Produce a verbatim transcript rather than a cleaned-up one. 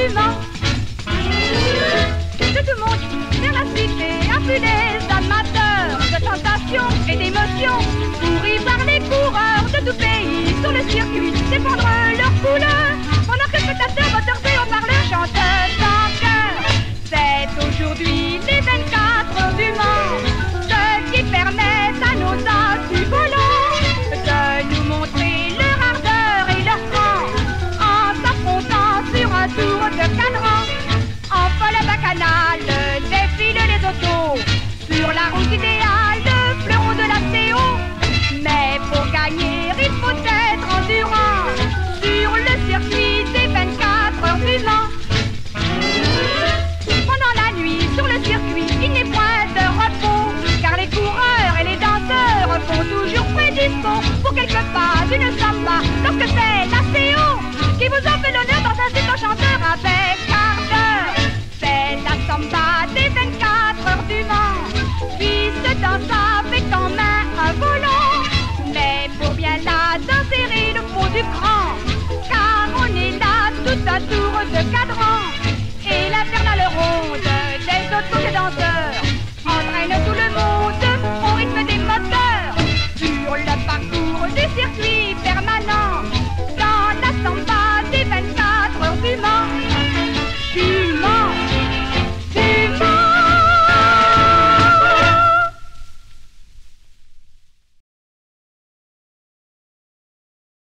du Mans. De tout mon dit vers la cité, afflux des amateurs de sensations et d'émotions, pourris par les coureurs de tout pays sur le circuit, défendre leur couleur, pendant que spectateurs, moteurs et haut-parleurs chantent en chœur. C'est aujourd'hui les vingt-quatre heures du Mans, ce qui permet à nos assus volants de nous montrer leur ardeur et leur cran, en s'affrontant sur un tour de cadran. En folle bacchanale défilent les autos sur la route idéale, le fleuron de la C O. Mais pour gagner, il faut être endurant sur le circuit des vingt-quatre heures du Mans. Pendant la nuit, sur le circuit, il n'est point de repos, car les coureurs et les danseurs font toujours près du fond pour quelques pas d'une samba, lorsque c'est la C O qui vous en fait l'honneur dans un super chanteur avec ardeur. C'est la samba des vingt-quatre heures du Mans, puis se danse avec en main un volant, mais pour bien la danser